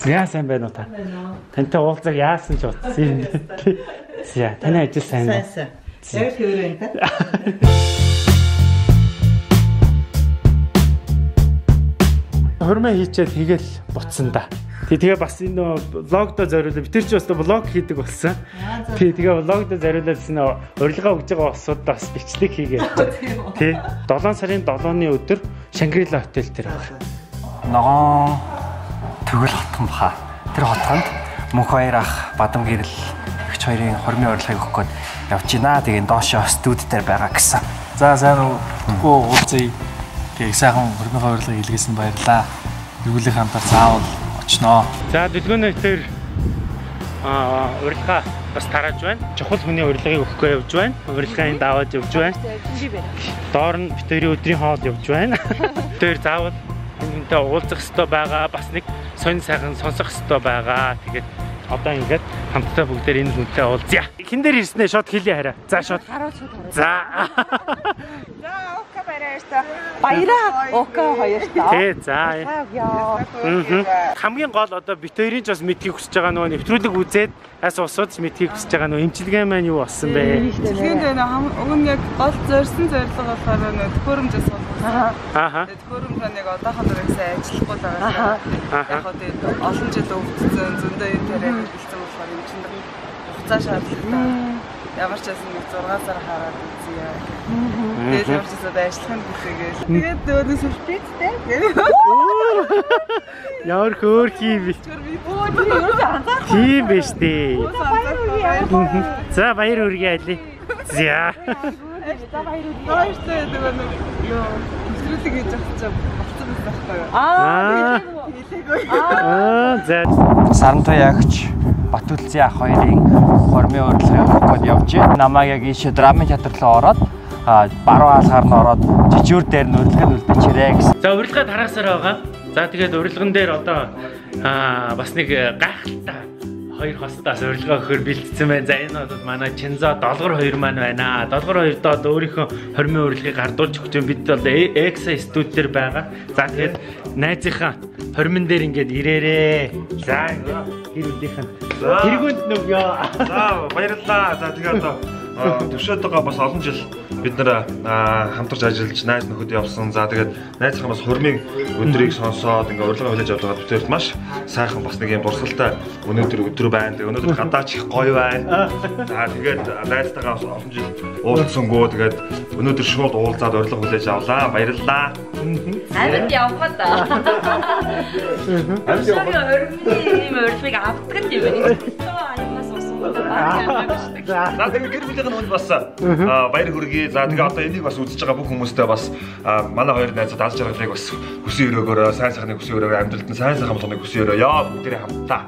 Яасан байна уу та? Тантай уулзах яасан ч утсан юм. За таны ажил сайн уу? Сайн. Яг хөрөө энэ. Хормоо хийчээд тэгэл буцсан да. Тэгээ бас энэ влогдо зориулаад бид нар ч бас влог хийдэг болсон. Тэгээ влогдо зориулаад энэ урилга өгж байгаа усуудаа бас бичлэг хийгээд. Тий. 7 сарын 7-ны өдөр Шангрила хотел дээр байгаа. Ногоон Тэгвэл хотхон баха. Тэр хотхонд мөнх хоёр ах бадам гэрэл эгч хоёрын хормын урилгыг өгөх гээд явж байна. Тэгээ доошоо студ дээр байгаа гэсэн. За сайн уу. Тэгвэл уулзъя. Тэгээ сайхан хормын урилгыг илгээсэн баярлаа. Эргүүлэх хамтар заавал очноо. За дэлгүүнээ тэр урилга бас тарааж байна. Чухал хүний урилгыг өгөхгүй явж байна. Урилгаанд даваад явж байна. Доор нь битэрийн өдрийн хоол явж байна. Тэр заавал энэтэй уулзах хэрэгтэй байгаа. Бас нэг сонь сайхан сонсох хэрэгтэй байгаа. Тэгээд одоо ингээд хамтдаа бүгдээр энэ хүнтэй уулзъя. Хин дээр ирснэ шот хэлье хараа. За шот. За. За ока баяртай. Баяраа ока хоёртай. Тий за. Хамгийн гол одоо битэрийн ч бас мэдхийг хүсэж байгаа нөгөө нэвтрүүлэг үзээд ас усууд ч мэдхийг хүсэж байгаа нөгөө эмчилгээ маань юу болсон бэ? Эмчилгээнд уг нь яг гол зорьсон зорилго болохоор нөгөө төхөөрөмжөөс төхөөрөмж нэг одоохон дөрөв сайн ажиллахгүй байгаа. Яг одоо олон жил өвдсөн зөндөө энэ тарайг хэлсэн болохоор юм чинь хугацаа шаардлагатай. Ямар ч байсан нэг 6 сар хараад үзье. Тэгээд ямар ч зүйл ажиллахын бүтэгээл. Тэгээд нөгөө сүрпризтэй. Ямар хөөрхий би. Тийм биш дээ. За баяр хүргэе айлээ. За. За баяр хүргэе. Баяртай нөгөө нэвтрүүлэг хийж авчих болцсон байхгүй юу? За. Сарантай ягч Батүлзээ ах хоёрын хормын урилгыг өгөх гээд явж байна. Намайг яг ийшээ драмын театр руу ороод баруун хаалгаар нь ороод жижүүр дээр нь урилгыг үлдээчээрэй гэсэн. За урилга тараасаар байгаа. За тэгээд урилган дээр одоо бас нэг гайхалтай хоёр хостоос урилга өгөхөр бэлдсэн байна. За энэ бол манай Чинзо Долгор хоёр маань байна. Долгор хоёр доод өөрийнхөө хормын урилгыг гардуулж өгч байна. Бид бол Экса студ дээр байгаа. За тэгээд найзынхаа хормон дээр ингээд ирээрээ. За ингээд гэр бүлийнхэн тэргүүнд нөгөө. За баярлалаа. За тэгээд одоо төвшөөд байгаа бас олон жил бид нар хамтарч ажиллаж найз нөхөд явсан. За тэгээд найзынхаа бас хормын өдрийг сонсоод ингээ урилга хүлээж авдаг бидэрт маш сайхан бас нэг юм дурсгалтай өдөр байна. Тэгээд өнөөдөр гадаач их гоё байна. За тэгээд найзтайгаа бас олон жил уулзсангүй тэгээд өнөөдөр шууд уулзаад урилга хүлээж авлаа. Баярлалаа. Амьд явхад. Амьд явхад хормын урилгыг авдаг юм байна. За тэгээд гэр бүлийн хүнд бас баяр хүргэе. За тэгээд одоо энийг бас үзэж байгаа бүх хүмүүстээ бас манай хоёр найзууд алж жаргалыг бас хүсэн өрөөгөөрөө сайн сайхныг хүсэн өрөөгөө амьдралд нь сайн сайхан болгоныг хүсэн өрөөё. Бүгдээрээ хамтдаа.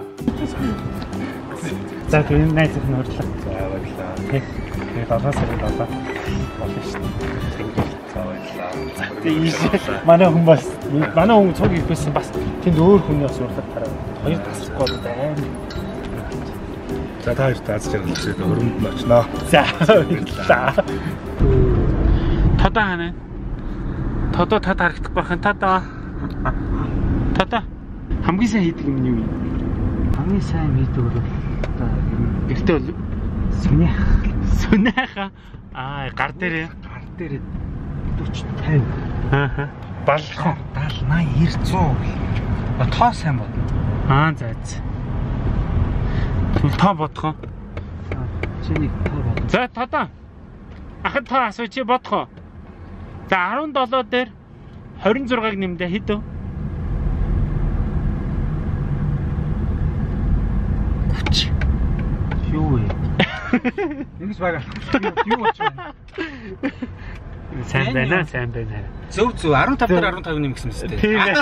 За тэгээд найзын урилга. За баярлалаа. Тэгээд сарын 7 болно шүү дээ. За баярлалаа. Тэгээд манай хүн цуг ихсэн бас тэнд өөр хүний бас урилга тараа. Хоёр тасахгүй байна. За та хоёрт аз жаргал үзээд өрөмд нь очноо. За баярлалаа. Тодоо ханаа. Тодоо тад харагдах байхын тодоо. Тодоо хамгийн сайн хийдэг юм юу? Хамгийн сайн хийдэг бол гэртээ бол сүнэха. Гар дээр 40 50. Балхан 70 80 100. Тоо сайн бодно. За. Тоо бодхоо. Чиний тоо бодно. За тодоо. Ахад тоо асууж чи бодхоо. За 17 дээр 26-ыг нэмдэ хэд вэ? 30. Юу вэ? Ингэж байгаа. Юу болж байна? Сайн байна. Зөв 15 дээр 15 нэмсэн мэт. Тийм ээ.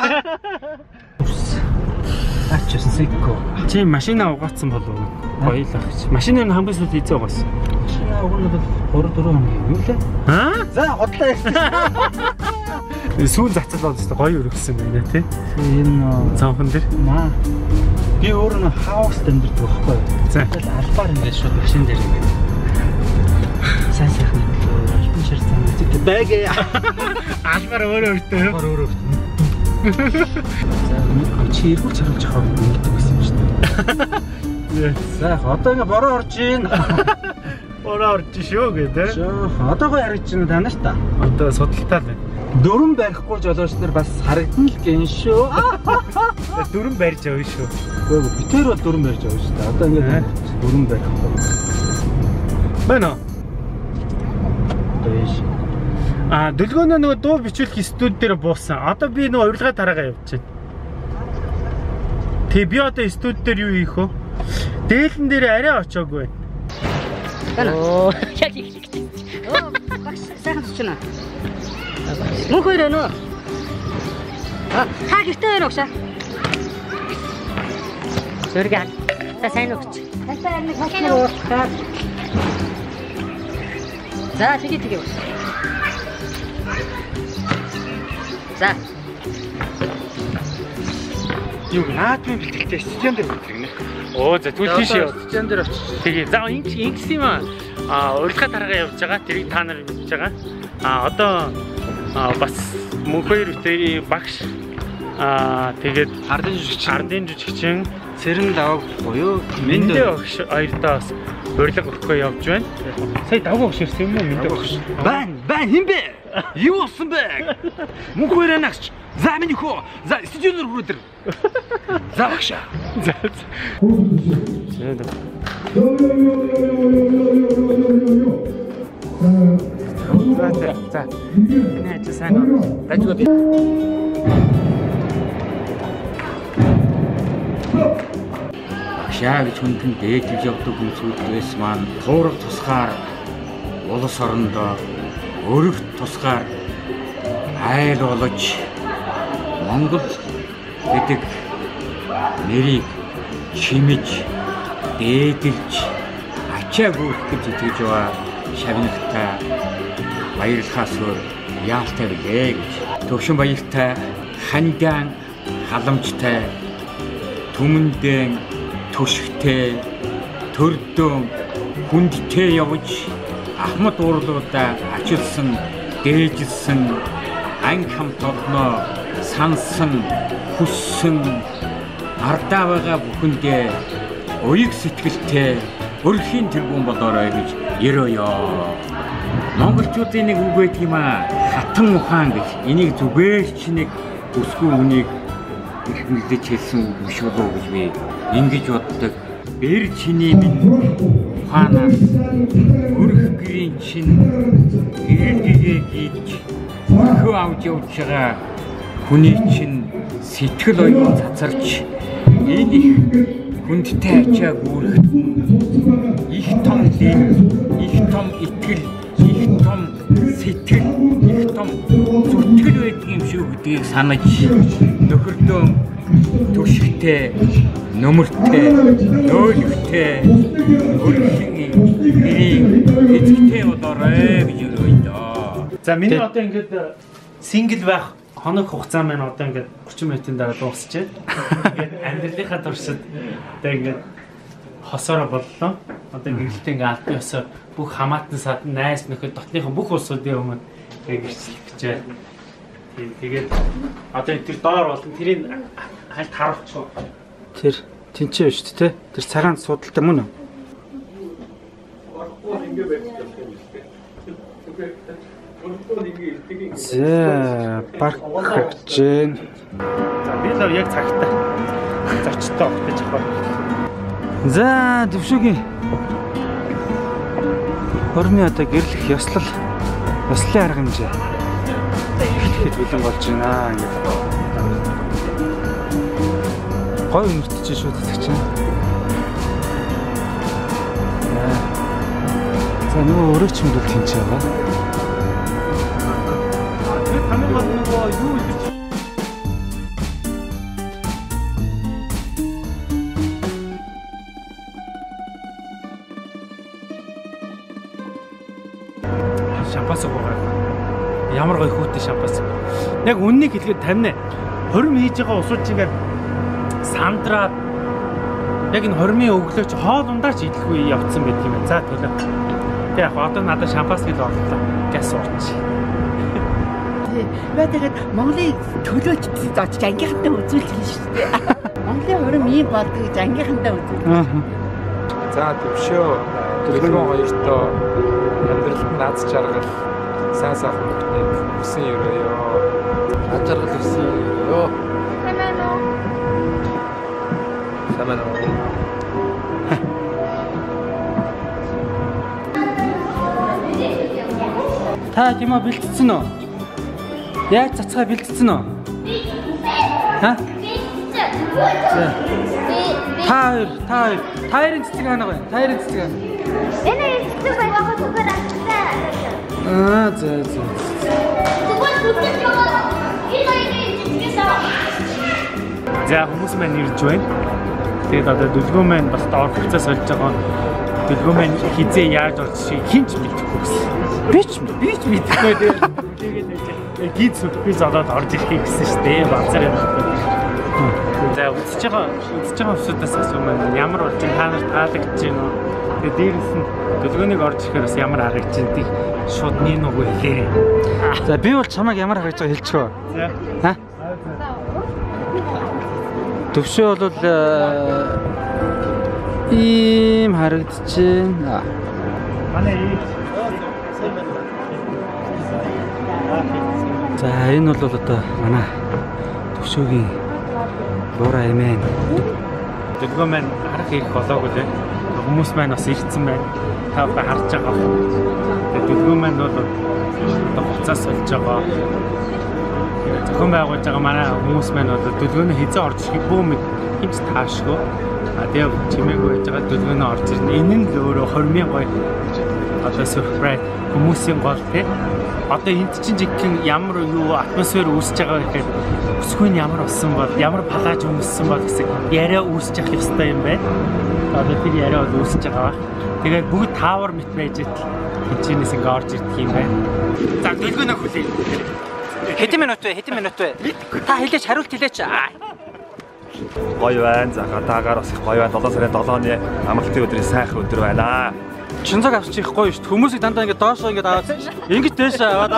Ачаа сэгко. Чи машина угаацсан болов уу? Гоёлах чи. Машиныг хамгийн сүүлд хийцээ угаасан. Машина угаанаад 3 4 хоногийн юу лээ? За хотлоо. Сүүл зацал болчихсон гоё өргөсөн байна тий. Энэ цанхан дээр. Би өөрөө хаус дэмдэрдэг байхгүй. За албаар ингээд шууд машин дээр ингээд. Сайн сайхан альбан ширсэн үзэгтэй байгээ. Албаар өөрөө өртөө. За чи эргүүл чаруулж авах юм гэдэг байсан. За одоо ингээ бороо орж ийн. Бороо орж шүү гэдэг. Одоогоо яриж чинь танаа ш та. Одоо судалтай л байна. Дөрөн барихгүй жолооч нар бас харагдан л гин шүү. Дөрөн барьж авъя шүү. Гэхдээ битэр бол дөрөн барьж авъя шүү. Одоо ингээ дөрөн барихгүй. Байна. Дэш. Дөлгөөнөө нөгөө дуу бичүүлэх студи дээр буусан. Одоо би нөгөө урилга тараагаа явуулчихна. Тэг би одоо студи дээр юу хийх вэ? Дээлэн дээр арай очоогүй байна. Оо, яг их. Оо, багш сайхан сучна. Мөн хоёр өнөө. Та гэртээ байна уушаа. Зөргөө. Та сайн өгч. Тасаа нэг хашаа уушаа. За тэгээ. За. Юу наадмын бэлтгэлтэй студион дээр бэлтгэнэ. Оо за түл тийш яа. Студион дээр очиж. Тэгээ за ингэс юм урилга тараагаа явж байгаа. Тэрийг та нар мэдж байгаа. Одоо бас мөн хоёр үтээ багш тэгээд ардын жүжигчин Цэрэн лав буюу Мэндэ багш хоёрдоо бас урилга өгөхгүй явж байна. Сая давгүй багш ирсэн юм уу Мэндэ багш? Бан хин бэ? Юу болсон бэ? Мөн хоёр анагч. За минь хөө. За студионоор хүрээдэр. За багшаа. За. За. Энэ ажил сайн уу? Дажгүй. Багшаа гэж хүндэн дээдлж явдаг хүмүүсээс маань туурах тусгаар улс орондоо өргөх тусгаар айл болж Монгол гэдэг нэрийг чимэж дээдлж ачаа гүөх гэж итгэж байгаа шавнагтай баярлахаас өөр яалтай билээ гэж төвшин баяртай хандаан халамжтай түмэндэн төшгтэй төрдөөн хүндтэй явж ахмад уурлуудаа ачилсан дээжилсэн анги хамт олноо сансан хүссэн ардаа байгаа бүхэндээ уяг сэтгэлтэй өрхийн тэргуун болоорой гэж ерөөё. Монголчуудын нэг үг байдаг юм хатан ухаан гэж. Энийг зүгээр ч нэг өсгөө үнийг их мэдэж хэлсэн биш болов гэж би ингэж боддог. Бэр чиний минь ухаанаас өрх гэрийн чин гэрэлгээ гийж хөө авч явж байгаа хүний чинь сэтгэл оюун цацарч энэ их хүндтэй ачаа гүрэх их том лин, их том итгэл, их том сэтгэл, их том зүтгэл байдаг юм шүү гэдгийг санаж нөхөрдөө төшгтэй, нөмөртэй, нөөлөгтэй, өрхийн эзэгтэй болоорой гэж өрөөё. За миний одоо ингээд сингл байх хоног хугацаа маань одоо ингээд 30 минутын дараа дуусчээ. Ингээд амьдралынхаа туршид одоо ингээд хосоороо боллоо. Одоо гэрэлтэй ингээд аль биесээр бүх хамаатан садан найс нөхөд дотныхан бүх улсуудын өмнө гэрчлэх гэж байна. Тэгээд одоо тэр доор болон тэрийг хальт харуулчих. Тэр тэнцээ шүү дээ. Тэр цагаан судалтай мөн үү? За парк хөгжин. За би л яг цагтаа зочтой огтж авах. За төвшөгийн хормын одоо гэрлэх ёслол ёслолын арга хэмжээ ихэд бэлэн болж байна ингээд гой өмөртөж шүү дээ чинь. За нөгөө өрөө чимдэл тэнч байгаа. Хамгийн гол нөгөө юу гэж шампас өгөөрэй. Ямар гоё хүүтэй шампас. Яг үннийг хэлгээд тамина. Хорим хийж байгаа усууд ингээд сандраад яг энэ хормын өглөөч хоол ундаач идэхгүй явцсан байдаг юм. За төлөө. Тэг яг одоо надад шампас гэж орлоо. Газ ууч. Тэгээд Монголын төлөөч очиж ангийнхантай үзүүлэх юм шүү дээ. Монголын хурим ийм болдог гэж ангийнхандаа үзсэн. За төвшөө төлөвлөгөө хоёртоо амьдралд наад жаргал сайн сайхан бүхнийг өсөн өрөөё. Наад жаргал өсөн өрөөё. Самана. Та чимээ бэлдсэн үү? Яг цацгаа бэлдсэн үү? Ха? Тайрын цэцэг хаана вэ? Тайрын цэцэг хаана? Энэ цэцэг байгаа зүгээр авчихсан. За. Тэгвэл бүтэц яваа. Энэ цэцгээс аваа. За хүмүүс маань ирж байна. Тэгээд одоо дүлгөө маань бас доор хугацаа сольж байгаа. Дүлгөө маань хизээ яаж орж хинч мэдэхгүй гэсэн. Би ч мэдэхгүй тэгээд гид сүлби зодоод орж ирэхийг гэсэн шүү дээ. Базар юм. За үзэж байгаа хүмүүсээс асуумаа ямар болж байна? Та нарт таалагдж байна уу? Тэгээд дээрээс нь дүлгөөнийг орж ирэхээр бас ямар харагдж байна? Тийг шууд нэг нүгөө хэлээрэй. За би бол чамайг ямар харагдж байгааг хэлчихөө. За. Ха? Төвшөө бол ийм харагдаж байна. Манай ийм. За энэ бол одоо манай төвшөөгийн буура эмээ. Дүлгөө маань харах ирэх болоогүй лээ. Хүмүүс маань бас ирсэн байна. Та бүхэн харж байгаа. Тэгээд дүлгөө маань бол одоо хуцаас болж байгаа. Зохион байгуулж байгаа манай хүмүүс маань бол дүлгөөний хизээ орж ирэх бүүмэг хинч таашгүй. Тэгээд чимээгүй байж байгаа дүлгөөнөө орж ирнэ. Энэ нь л өөрөө 20,000 гоё. Одоо surprise хүмүүсийн гол те. Одоо энд чинь жигхэн ямар юу атмосфер үүсэж байгаа гэхээр өсгөө нь ямар болсон бол ямар палаж өмссөн бол гэсэн яриа үүсэж явах ёстой юм байна. Одоо тэр яриа бол үүсэж байгаа. Тэгээд бүгд таавар мэт байж итэл хинчнээс ингээ орж ирдэг юм байна. За дүлгөөнөө хүлээе. Хэдэн минут вэ? Та хэлээч хариулт хэлээч. Гоё байна. За гадаагаар бас их гоё байна. 7 сарын 7-ны амралтын өдрийн сайхан өдөр байна. Чинцог авч чих гоё шүү дээ. Хүмүүсийг дандаа ингэ доошоо ингэ аваад ингэж дээш аваад.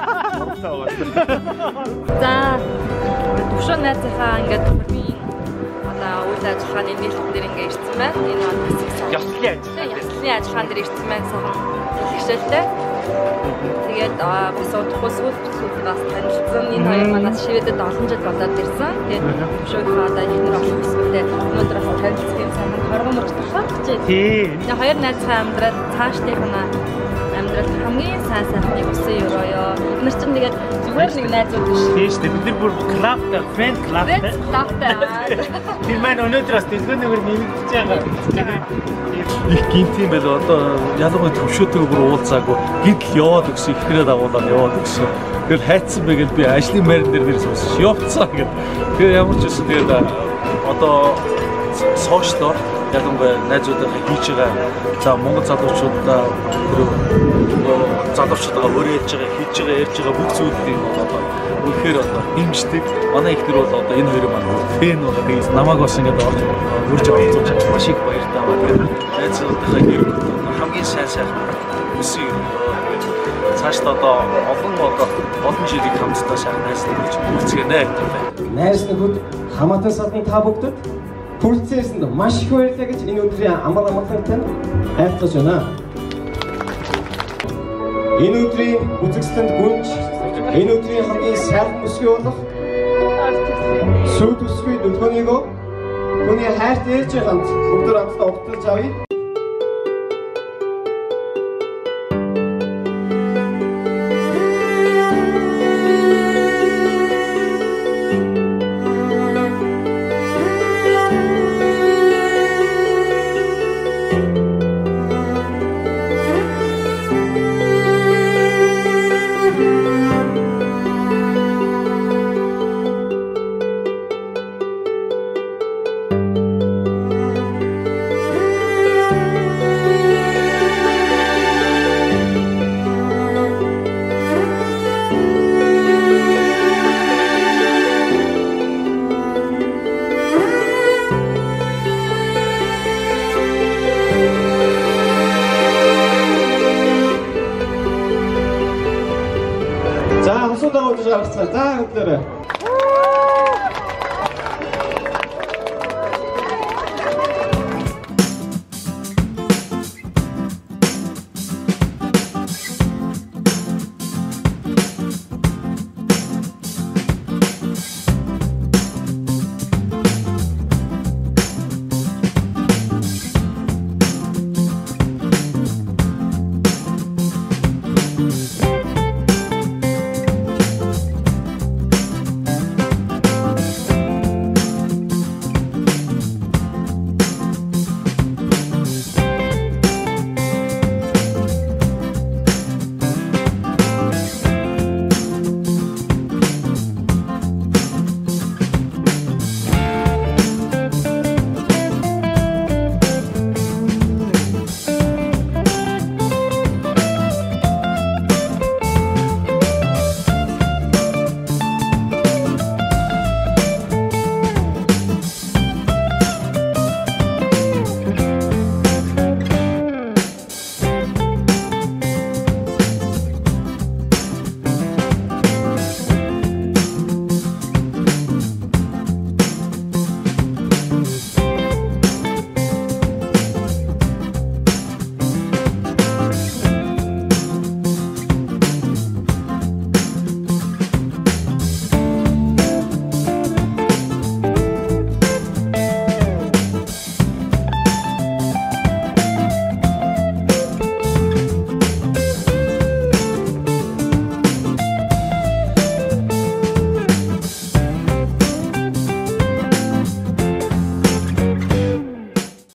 За төвшөө найзынхаа ингээд хөрмийн одоо үйл ажиллагааны нийлэн дээр ингээ ирсэн байна. Энэ бол яслын ажиллагаан дээр ирсэн байна. Сайхан хэлхшээлтэй. Тэгээд би суудахгүй сүүлдээс танилцсан. Энэ хоёр манаас шивэдэд олон жил болоод ирсэн. Тэгээд төвшөөхөө одоо ихнэр олон хүсвэтэй өнөөдөр бас танилцсан юм сайхан хоргон мөрчдөг байна. Тийм. Тэгээд хоёр найзынхаа амьдрал цаашдынхаа амьдрал хамгийн сайн сайхныг өсөн өрөөё. Бид нар чинь тэгээд зүгээр нэг найзууд биш. Тийм шүү дээ. Бид нар бүр клубтай, friend clubтай. Тэр маань өнөөдөр бас дэлгөөнөөр нэмэгдэж байгаа. Их гинт юм байл одоо ялангуяа төвшөөтэйг бүр уулзаагүй гинтл яваад өгсөн ихнэрээ дагуулаад яваад өгсөн. Тэгэл хайцсан байгаад би ажлын байран дээр нэрс ус явцсан гэд. Тэгээ ямар ч байсан тэгээд одоо сошиалор ялангуяа найзуудаа хийж байгаа. За Монгол залуучуудаа залуучуудаа өрөөж байгаа, хийж байгаа, ярьж байгаа бүх зүйлийг одоо үнэхээр одоо хэмждэг. Манай ихнэр бол одоо энэ хоёрын маань фэн болоо тэгээд намайг бас ингээд орж үрж оролцож байгаа маш их баяртай байна. Найзуудаа гэр хамгийн сайн өсөн юм. Цаашд одоо олон жилийн хамтдаа сайхан найзлах гэж үлцгэнэ. Найзлахуд хамаатай садан та бүгдд хүрэлцээсэнд маш их баярлалаа гэж энэ өдрийн амгалантай хайрлаж байна. Энэ өдрийн үзэгсэлэнд гүнж энэ өдрийн хамгийн сайхан өсгий болох сүйд өсгий дүлгөөнийг түүний хайрт ээж хамт бүгд хамтдаа угталж авъя. За хөдлөөрэй.